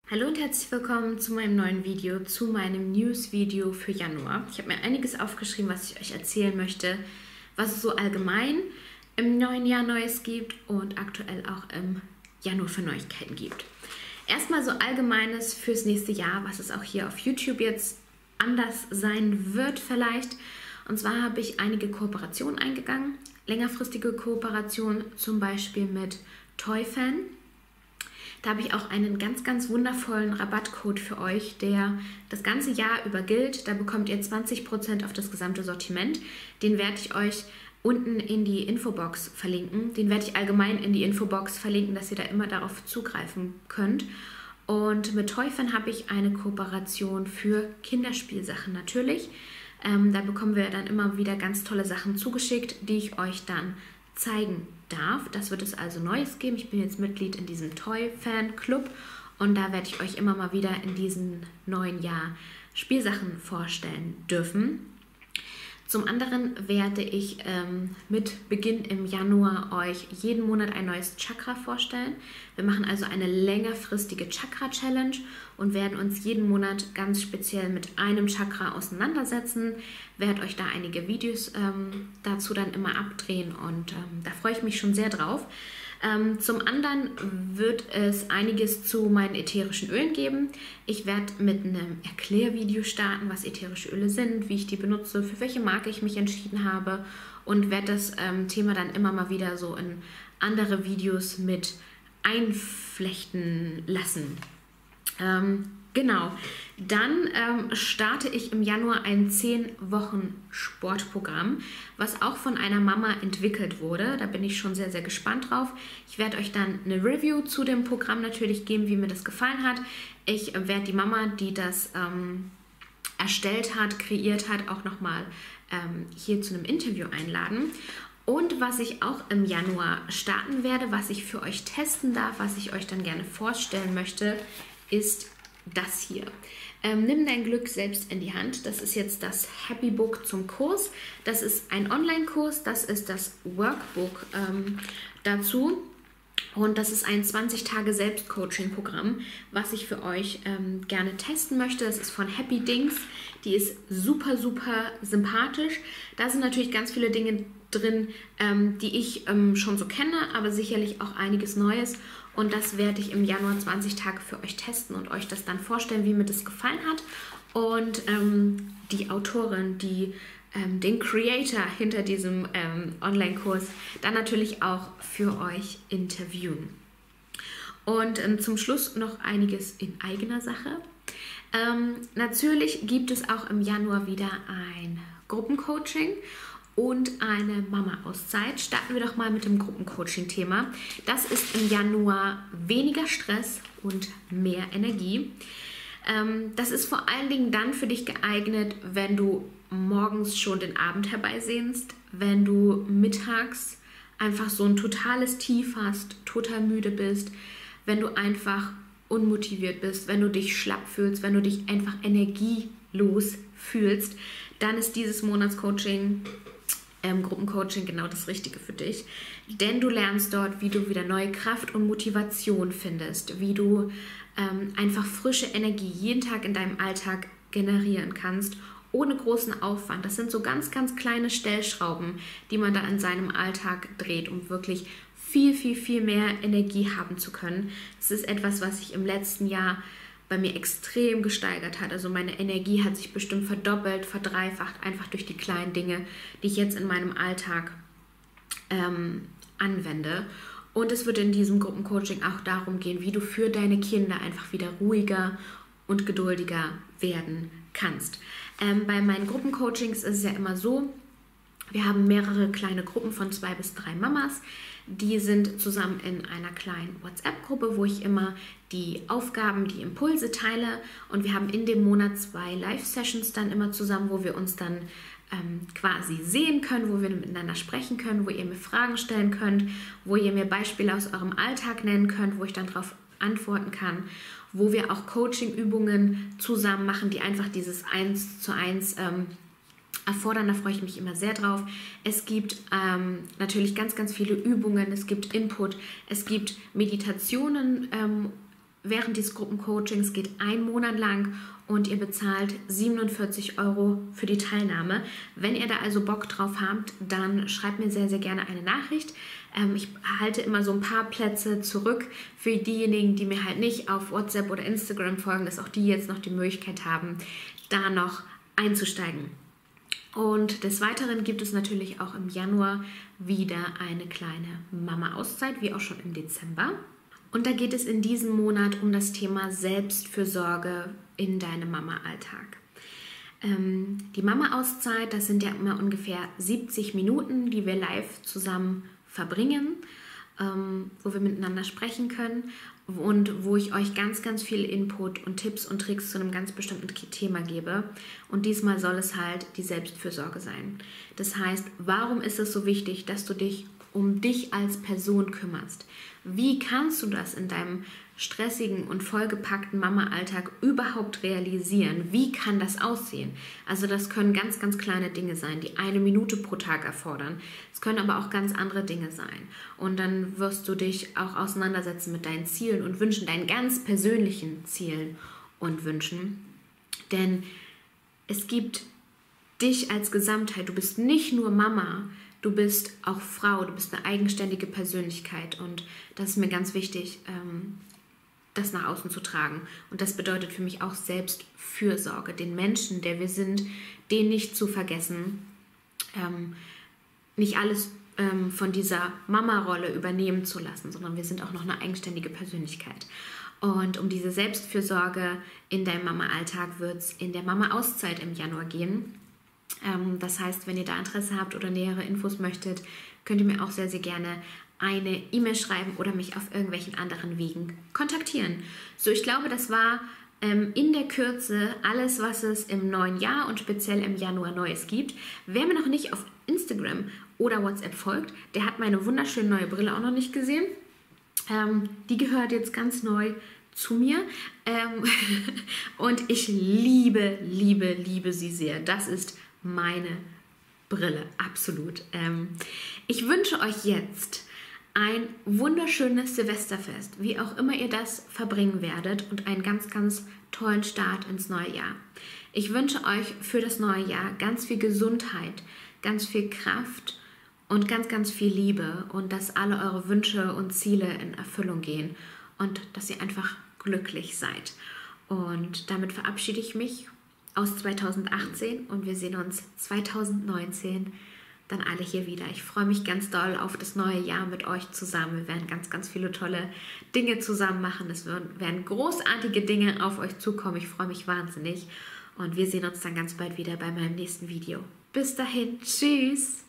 Hallo und herzlich willkommen zu meinem neuen Video, zu meinem News-Video für Januar. Ich habe mir einiges aufgeschrieben, was ich euch erzählen möchte, was es so allgemein im neuen Jahr Neues gibt und aktuell auch im Januar für Neuigkeiten gibt. Erstmal so Allgemeines fürs nächste Jahr, was es auch hier auf YouTube jetzt anders sein wird vielleicht. Und zwar habe ich einige Kooperationen eingegangen, längerfristige Kooperationen, zum Beispiel mit ToyFan. Da habe ich auch einen ganz, ganz wundervollen Rabattcode für euch, der das ganze Jahr über gilt. Da bekommt ihr 20% auf das gesamte Sortiment. Den werde ich euch unten in die Infobox verlinken. Den werde ich allgemein in die Infobox verlinken, dass ihr da immer darauf zugreifen könnt. Und mit ToyFan habe ich eine Kooperation für Kinderspielsachen natürlich. Da bekommen wir dann immer wieder ganz tolle Sachen zugeschickt, die ich euch dann zeigen darf. Das wird es also Neues geben. Ich bin jetzt Mitglied in diesem Toy-Fan-Club und da werde ich euch immer mal wieder in diesem neuen Jahr Spielsachen vorstellen dürfen. Zum anderen werde ich mit Beginn im Januar euch jeden Monat ein neues Chakra vorstellen. Wir machen also eine längerfristige Chakra-Challenge und werden uns jeden Monat ganz speziell mit einem Chakra auseinandersetzen. Werde euch da einige Videos dazu dann immer abdrehen und da freue ich mich schon sehr drauf. Zum anderen wird es einiges zu meinen ätherischen Ölen geben. Ich werde mit einem Erklärvideo starten, was ätherische Öle sind, wie ich die benutze, für welche Marke ich mich entschieden habe und werde das Thema dann immer mal wieder so in andere Videos mit einflechten lassen. Genau, dann starte ich im Januar ein 10 Wochen Sportprogramm, was auch von einer Mama entwickelt wurde. Da bin ich schon sehr, sehr gespannt drauf. Ich werde euch dann eine Review zu dem Programm natürlich geben, wie mir das gefallen hat. Ich werde die Mama, die das erstellt hat, kreiert hat, auch nochmal hier zu einem Interview einladen. Und was ich auch im Januar starten werde, was ich für euch testen darf, was ich euch dann gerne vorstellen möchte, ist das hier. Nimm dein Glück selbst in die Hand. Das ist jetzt das Happy Book zum Kurs. Das ist ein Online-Kurs. Das ist das Workbook dazu. Und das ist ein 20-Tage-Selbstcoaching-Programm, was ich für euch gerne testen möchte. Das ist von Happy Dings. Die ist super, super sympathisch. Da sind natürlich ganz viele Dinge drin, die ich schon so kenne, aber sicherlich auch einiges Neues. Und das werde ich im Januar 20 Tage für euch testen und euch das dann vorstellen, wie mir das gefallen hat. Und die Autorin, die den Creator hinter diesem Online-Kurs dann natürlich auch für euch interviewen. Und zum Schluss noch einiges in eigener Sache. Natürlich gibt es auch im Januar wieder ein Gruppencoaching und eine Mama-Auszeit. Starten wir doch mal mit dem Gruppencoaching-Thema. Das ist im Januar weniger Stress und mehr Energie. Das ist vor allen Dingen dann für dich geeignet, wenn du morgens schon den Abend herbeisehnst, wenn du mittags einfach so ein totales Tief hast, total müde bist, wenn du einfach unmotiviert bist, wenn du dich schlapp fühlst, wenn du dich einfach energielos fühlst, dann ist dieses Monatscoaching, Gruppencoaching genau das Richtige für dich. Denn du lernst dort, wie du wieder neue Kraft und Motivation findest, wie du einfach frische Energie jeden Tag in deinem Alltag generieren kannst, ohne großen Aufwand. Das sind so ganz, ganz kleine Stellschrauben, die man da in seinem Alltag dreht, um wirklich viel, viel, viel mehr Energie haben zu können. Das ist etwas, was sich im letzten Jahr bei mir extrem gesteigert hat. Also meine Energie hat sich bestimmt verdoppelt, verdreifacht, einfach durch die kleinen Dinge, die ich jetzt in meinem Alltag anwende. Und es wird in diesem Gruppencoaching auch darum gehen, wie du für deine Kinder einfach wieder ruhiger und geduldiger werden kannst. Bei meinen Gruppencoachings ist es ja immer so, wir haben mehrere kleine Gruppen von 2 bis 3 Mamas. Die sind zusammen in einer kleinen WhatsApp-Gruppe, wo ich immer die Aufgaben, die Impulse teile. Und wir haben in dem Monat 2 Live-Sessions dann immer zusammen, wo wir uns dann quasi sehen können, wo wir miteinander sprechen können, wo ihr mir Fragen stellen könnt, wo ihr mir Beispiele aus eurem Alltag nennen könnt, wo ich dann darauf antworten kann, wo wir auch Coaching-Übungen zusammen machen, die einfach dieses 1:1 erfordern. Da freue ich mich immer sehr drauf. Es gibt natürlich ganz, ganz viele Übungen, es gibt Input, es gibt Meditationen während dieses Gruppencoachings geht 1 Monat lang und ihr bezahlt 47 € für die Teilnahme. Wenn ihr da also Bock drauf habt, dann schreibt mir sehr, sehr gerne eine Nachricht. Ich halte immer so ein paar Plätze zurück für diejenigen, die mir halt nicht auf WhatsApp oder Instagram folgen, dass auch die jetzt noch die Möglichkeit haben, da noch einzusteigen. Und des Weiteren gibt es natürlich auch im Januar wieder eine kleine Mama-Auszeit, wie auch schon im Dezember. Und da geht es in diesem Monat um das Thema Selbstfürsorge in deinem Mama-Alltag. Die Mama-Auszeit, das sind ja immer ungefähr 70 Minuten, die wir live zusammen verbringen, wo wir miteinander sprechen können und wo ich euch ganz, ganz viel Input und Tipps und Tricks zu einem ganz bestimmten Thema gebe. Und diesmal soll es halt die Selbstfürsorge sein. Das heißt, warum ist es so wichtig, dass du dich um dich als Person kümmerst? Wie kannst du das in deinem stressigen und vollgepackten Mama-Alltag überhaupt realisieren? Wie kann das aussehen? Also das können ganz, ganz kleine Dinge sein, die 1 Minute pro Tag erfordern. Es können aber auch ganz andere Dinge sein. Und dann wirst du dich auch auseinandersetzen mit deinen Zielen und Wünschen, deinen ganz persönlichen Zielen und Wünschen. Denn es gibt dich als Gesamtheit. Du bist nicht nur Mama, du bist auch Frau, du bist eine eigenständige Persönlichkeit. Und das ist mir ganz wichtig, das nach außen zu tragen. Und das bedeutet für mich auch Selbstfürsorge, den Menschen, der wir sind, den nicht zu vergessen, nicht alles von dieser Mama-Rolle übernehmen zu lassen, sondern wir sind auch noch eine eigenständige Persönlichkeit. Und um diese Selbstfürsorge in deinem Mama-Alltag wird es in der Mama-Auszeit im Januar gehen. Das heißt, wenn ihr da Interesse habt oder nähere Infos möchtet, könnt ihr mir auch sehr, sehr gerne eine E-Mail schreiben oder mich auf irgendwelchen anderen Wegen kontaktieren. So, ich glaube, das war in der Kürze alles, was es im neuen Jahr und speziell im Januar Neues gibt. Wer mir noch nicht auf Instagram oder WhatsApp folgt, der hat meine wunderschöne neue Brille auch noch nicht gesehen. Die gehört jetzt ganz neu zu mir und ich liebe, liebe, liebe sie sehr. Das ist meine Brille, absolut. Ich wünsche euch jetzt ein wunderschönes Silvesterfest, wie auch immer ihr das verbringen werdet und einen ganz, ganz tollen Start ins neue Jahr. Ich wünsche euch für das neue Jahr ganz viel Gesundheit, ganz viel Kraft und ganz, ganz viel Liebe und dass alle eure Wünsche und Ziele in Erfüllung gehen und dass ihr einfach glücklich seid. Und damit verabschiede ich mich aus 2018 und wir sehen uns 2019 dann alle hier wieder. Ich freue mich ganz doll auf das neue Jahr mit euch zusammen. Wir werden ganz, ganz viele tolle Dinge zusammen machen. Es werden großartige Dinge auf euch zukommen. Ich freue mich wahnsinnig und wir sehen uns dann ganz bald wieder bei meinem nächsten Video. Bis dahin, tschüss!